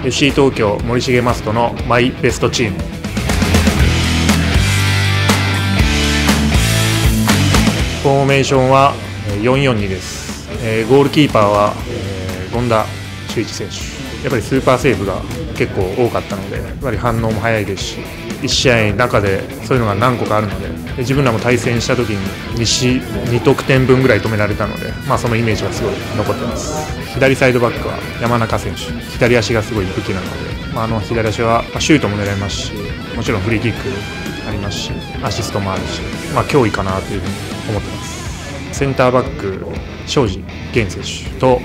FC 東京森重マストのマイベストチーム。フォーメーションは 4-4-2 です。ゴールキーパーは権田修一選手。やっぱりスーパーセーブが結構多かったので、やっぱり反応も早いですし、1試合の中でそういうのが何個かあるので、自分らも対戦した時に 2得点分ぐらい止められたので、そのイメージがすごい残ってます。左サイドバックは山中選手、左足がすごい武器なので、左足はシュートも狙えますし、もちろんフリーキックありますし、アシストもあるし、脅威かなというふうに思ってます。センターバック庄司源選手と、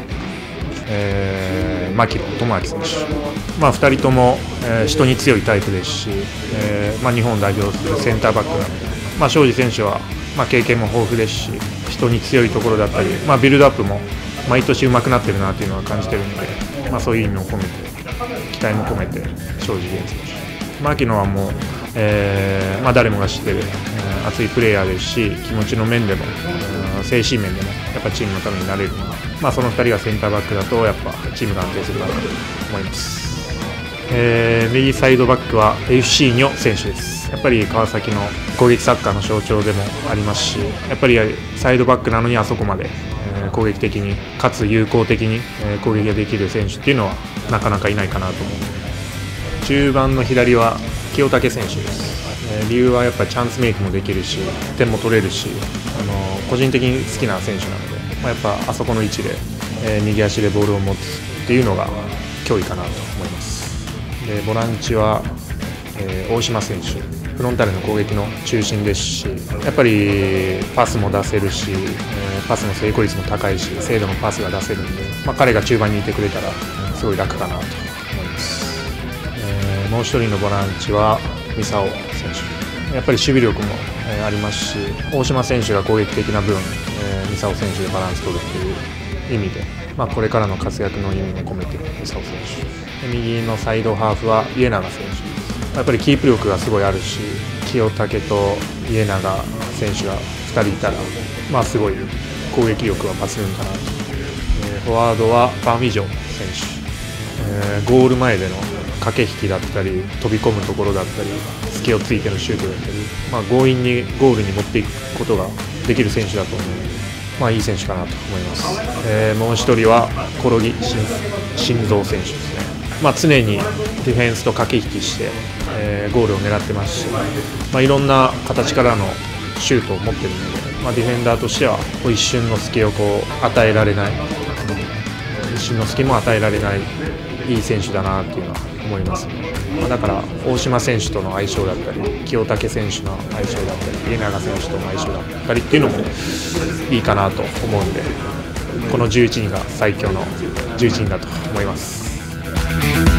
牧野智章選手、2人とも、人に強いタイプですし、日本を代表するセンターバックなので、庄司選手は、経験も豊富ですし、人に強いところだったり、ビルドアップも毎年上手くなってるなというのは感じてるので、そういう意味も込めて、期待も込めて庄司源選手、牧野はもう、誰もが知ってる、熱いプレーヤーですし、気持ちの面でも、精神面でもやっぱチームのためになれるので、その2人がセンターバックだとやっぱチームが安定するかなと思います。右サイドバックは FC ニョ選手です。やっぱり川崎の攻撃サッカーの象徴でもありますし、やっぱりサイドバックなのにあそこまで攻撃的にかつ有効的に攻撃ができる選手っていうのはなかなかいないかなと思うので、中盤の左は清武選手です。理由はやっぱりチャンスメイクもできるし、点も取れるし、個人的に好きな選手なので、やっぱあそこの位置で、右足でボールを持つっていうのが脅威かなと思います。でボランチは、大島選手、フロンターレの攻撃の中心ですし、やっぱりパスも出せるし、パスの成功率も高いし、精度のパスが出せるんで、彼が中盤にいてくれたらすごい楽かなと思います。もう一人のボランチは三沢選手、やっぱり守備力もありますし、大島選手が攻撃的な分、三沢選手でバランス取るという意味で、これからの活躍の意味も込めて三沢選手、右のサイドハーフは家長選手、やっぱりキープ力がすごいあるし、清武と家長選手が2人いたら、すごい攻撃力は抜群かなと。フォワードはファーミジョン選手、ゴール前での駆け引きだったり、飛び込むところだったり、隙をついてのシュートだったり、強引にゴールに持っていくことができる選手だと思うので、いい選手かなと思います。もう一人は興木慎三選手ですね。常にディフェンスと駆け引きして、ゴールを狙ってますし、いろんな形からのシュートを持っているので、ディフェンダーとしては一瞬の隙を与えられない、一瞬の隙も与えられないいい選手だなというのは思います。だから大島選手との相性だったり、清武選手の相性だったり、家長選手との相性だったりっていうのもいいかなと思うんで、この11人が最強の11人だと思います。